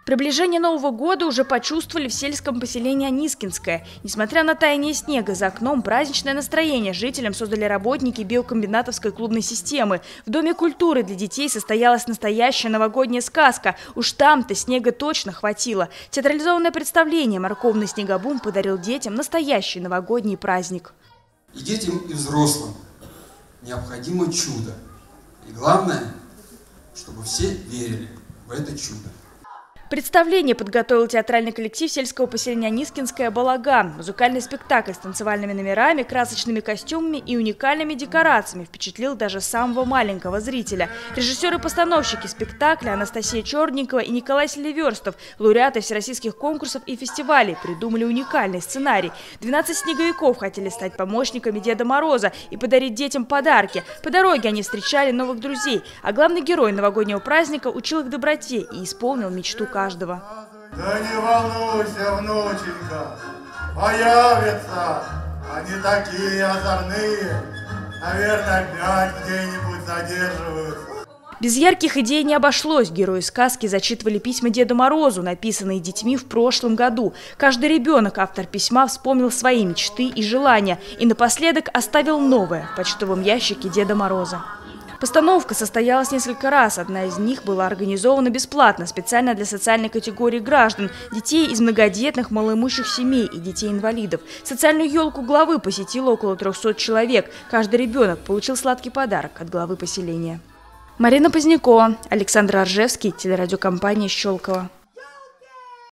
Приближение Нового года уже почувствовали в сельском поселении Анискинское. Несмотря на таяние снега за окном, праздничное настроение жителям создали работники биокомбинатовской клубной системы. В Доме культуры для детей состоялась настоящая новогодняя сказка. Уж там-то снега точно хватило. Театрализованное представление «Морковный снегобум» подарил детям настоящий новогодний праздник. И детям, и взрослым необходимо чудо. И главное, чтобы все верили в это чудо. Представление подготовил театральный коллектив сельского поселения Анискинское «Балаган». Музыкальный спектакль с танцевальными номерами, красочными костюмами и уникальными декорациями впечатлил даже самого маленького зрителя. Режиссеры и постановщики спектакля Анастасия Черникова и Николай Селиверстов, лауреаты всероссийских конкурсов и фестивалей, придумали уникальный сценарий. 12 снеговиков хотели стать помощниками Деда Мороза и подарить детям подарки. По дороге они встречали новых друзей, а главный герой новогоднего праздника учил их доброте и исполнил мечту каждого. Да не волнуйся, внученька, появятся, они такие озорные, наверное, опять где-нибудь задерживаются. Без ярких идей не обошлось. Герои сказки зачитывали письма Деду Морозу, написанные детьми в прошлом году. Каждый ребенок, автор письма, вспомнил свои мечты и желания и напоследок оставил новое в почтовом ящике Деда Мороза. Постановка состоялась несколько раз. Одна из них была организована бесплатно, специально для социальной категории граждан, детей из многодетных, малоимущих семей и детей-инвалидов. Социальную елку главы посетило около 300 человек. Каждый ребенок получил сладкий подарок от главы поселения. Марина Позднякова, Александр Оржевский, телерадиокомпания «Щелково».